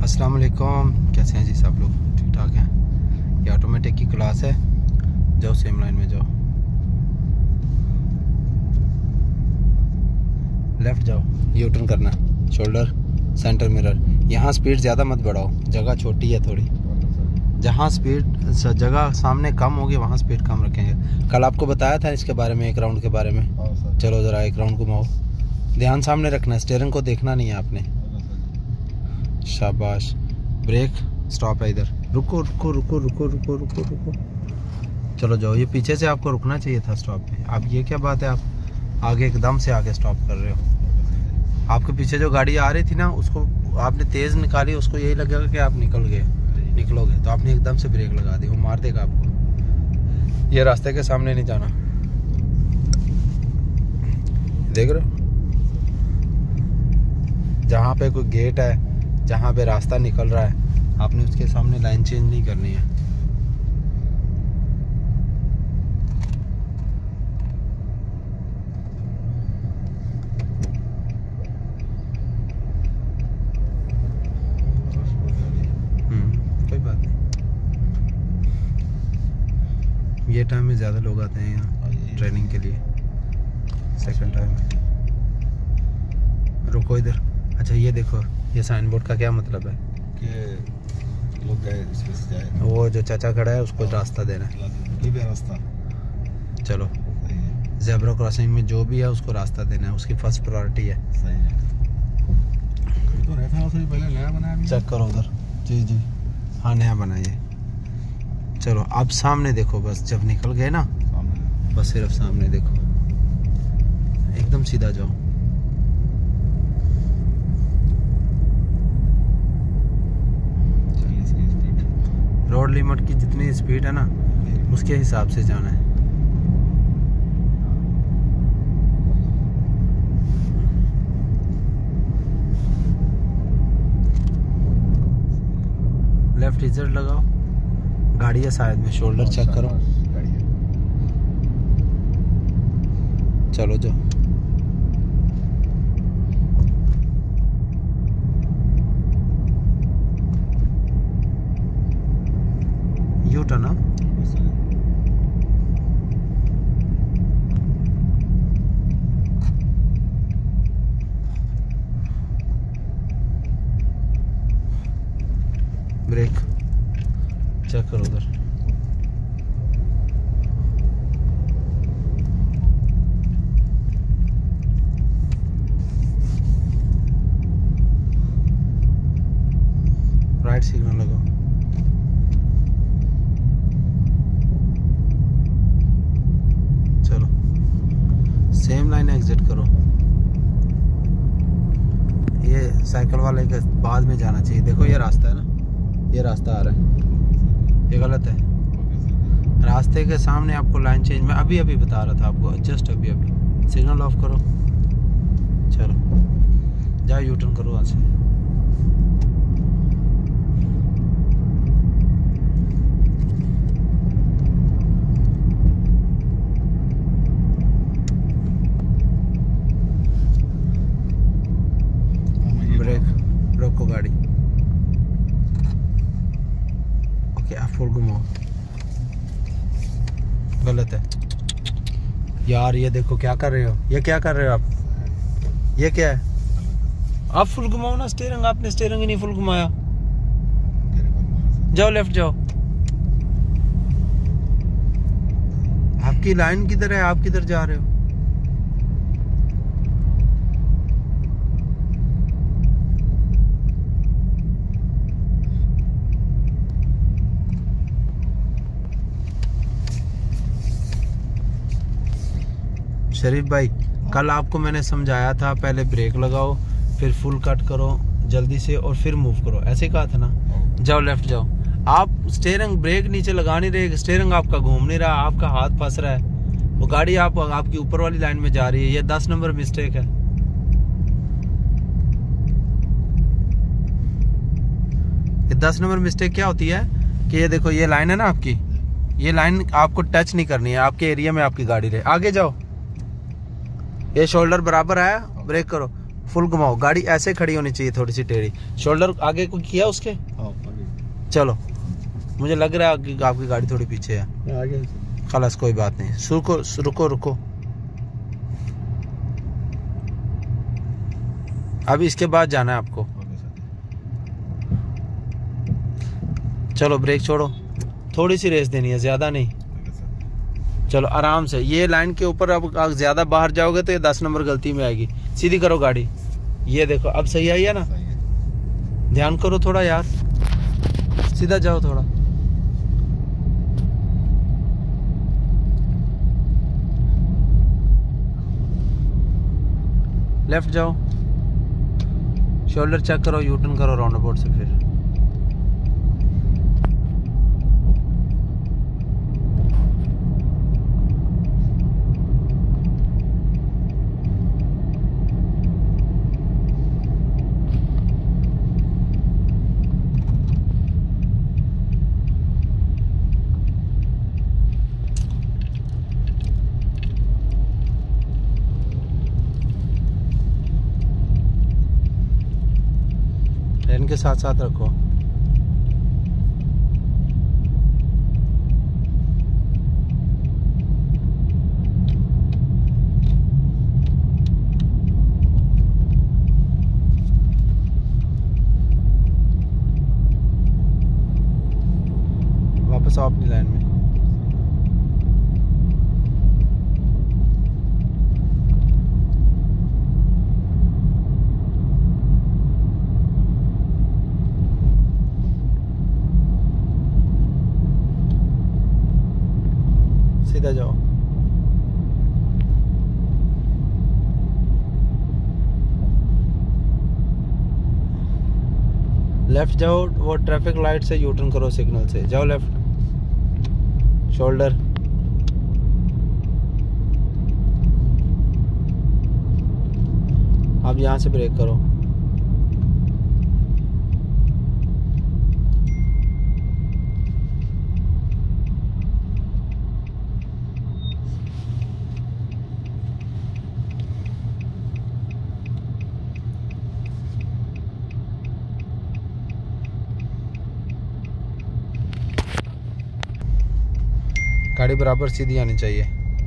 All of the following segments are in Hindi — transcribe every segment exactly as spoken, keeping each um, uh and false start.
अस्सलाम वालेकुम, कैसे हैं जी सब लोग? ठीक ठाक हैं। ये ऑटोमेटिक की क्लास है। जाओ सेम लाइन में जाओ, लेफ़्ट जाओ, यू टर्न करना, शोल्डर सेंटर मिरर। यहाँ स्पीड ज़्यादा मत बढ़ाओ, जगह छोटी है थोड़ी। जहाँ स्पीड जगह सामने कम होगी वहाँ स्पीड कम रखेंगे। कल आपको बताया था इसके बारे में, एक राउंड के बारे में। चलो ज़रा एक राउंड घुमाओ, ध्यान सामने रखना, स्टीयरिंग को देखना नहीं है आपने। शाबाश। ब्रेक, स्टॉप है इधर। रुको रुको रुको रुको रुको रुको रुको चलो जाओ। ये पीछे से आपको रुकना चाहिए था स्टॉप पे। अब ये क्या बात है, आप आगे एकदम से आगे स्टॉप कर रहे हो। आपके पीछे जो गाड़ी आ रही थी ना, उसको आपने तेज़ निकाली, उसको यही लगेगा कि आप निकल गए निकलोगे तो आपने एकदम से ब्रेक लगा दी, वो मार देगा आपको। ये रास्ते के सामने नहीं जाना, देख रहे हो? जहाँ पे कोई गेट है, जहाँ पे रास्ता निकल रहा है, आपने उसके सामने लाइन चेंज नहीं करनी है। हम्म कोई बात नहीं। ये टाइम में ज़्यादा लोग आते हैं यहाँ ट्रेनिंग के लिए, सेकंड टाइम में। रुको इधर। अच्छा ये देखो, ये साइन बोर्ड का क्या मतलब है कि लोग गए इसमें से जाए। वो जो चाचा खड़ा है उसको रास्ता देना है। ये भी रास्ता, चलो ज़ेब्रा क्रॉसिंग में जो भी है उसको रास्ता देना है, उसकी फर्स्ट प्रायोरिटी है। सही है। तो रहता है उससे पहले नया बनाया भी। चेक करो उधर। जी जी हाँ, नया बनाइए। चलो अब सामने देखो, बस जब निकल गए ना, सामने बस सिर्फ सामने देखो, एकदम सीधा जाओ। रोड लिमिट की जितनी स्पीड है ना, उसके हिसाब से जाना है। लेफ्ट इजर लगाओ, गाड़ी है साइड में, शोल्डर चेक करो। चलो जाओ। U turn. ब्रेक चेक करो उधर। राइट सिग्नल लगाओ। चलो सेम लाइन एग्जिट करो। ये साइकिल वाले के बाद में जाना चाहिए। देखो ये रास्ता है ना, ये रास्ता आ रहा है, ये गलत है। रास्ते के सामने आपको लाइन चेंज, मैं अभी अभी बता रहा था आपको, जस्ट अभी अभी। सिग्नल ऑफ करो, चलो जाओ, यू टर्न करो वहाँ से। ब्रेक, रोको गाड़ी। ओके आप फुल घुमाओ। गलत है यार, ये देखो क्या कर रहे हो, ये क्या कर रहे हो आप? ये क्या है? आप फुल घुमाओ ना स्टीयरिंग, आपने स्टीयरिंग ही नहीं फुल घुमाया। जाओ लेफ्ट जाओ। आपकी लाइन किधर है, आप किधर जा रहे हो? शरीफ भाई, कल आपको मैंने समझाया था, पहले ब्रेक लगाओ, फिर फुल कट करो जल्दी से, और फिर मूव करो, ऐसे कहा था ना। जाओ लेफ्ट जाओ। आप स्टीयरिंग, ब्रेक नीचे लगा नहीं रहे, स्टीयरिंग आपका घूम नहीं रहा, आपका हाथ फंस रहा है। वो गाड़ी आप आपकी ऊपर वाली लाइन में जा रही है। ये दस नंबर मिस्टेक है। ये दस नंबर मिस्टेक क्या होती है कि ये देखो, ये लाइन है ना आपकी, ये लाइन आपको टच नहीं करनी है, आपके एरिया में आपकी गाड़ी रहे। आगे जाओ, ये शोल्डर बराबर आया, ब्रेक करो, फुल घुमाओ, गाड़ी ऐसे खड़ी होनी चाहिए, थोड़ी सी टेढ़ी। शोल्डर आगे को किया उसके? हाँ आगे। चलो, मुझे लग रहा है कि आपकी गाड़ी थोड़ी पीछे है। आगे खलास कोई बात नहीं, रुको रुको रुको। अभी इसके बाद जाना है आपको। चलो ब्रेक छोड़ो, थोड़ी सी रेस देनी है, ज्यादा नहीं। चलो आराम से, ये लाइन के ऊपर अब आप ज्यादा बाहर जाओगे तो ये दस नंबर गलती में आएगी। सीधी करो गाड़ी, ये देखो अब सही आई है ना। ध्यान करो थोड़ा यार, सीधा जाओ थोड़ा। लेफ्ट जाओ, शोल्डर चेक करो, यू टर्न करो राउंड अबाउट से। फिर ट्रेन के साथ साथ रखो। वापस आओ अपनी लाइन में। सीधा जाओ। लेफ्ट जाओ, वो ट्रैफिक लाइट से यू टर्न करो, सिग्नल से जाओ लेफ्ट। शोल्डर, अब यहां से ब्रेक करो। गाड़ी बराबर सीधी आनी चाहिए।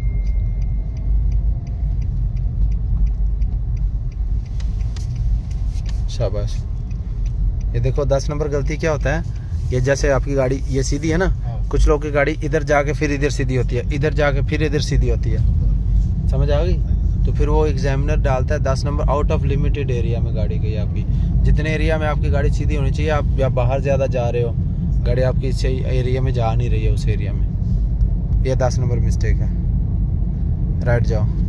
शाबाश। ये देखो दस नंबर गलती क्या होता है, ये जैसे आपकी गाड़ी ये सीधी है ना, कुछ लोगों की गाड़ी इधर जाके फिर इधर सीधी होती है, इधर जाके फिर इधर सीधी होती है, समझ आ गई? तो फिर वो एग्जामिनर डालता है दस number out of limited area में गाड़ी गई आपकी। जितने एरिया में आपकी गाड़ी सीधी होनी चाहिए, आप या बाहर ज़्यादा जा रहे हो, गाड़ी आपकी सही एरिया में जा नहीं रही है, उस एरिया में, ये दस नंबर मिस्टेक है। राइट जाओ।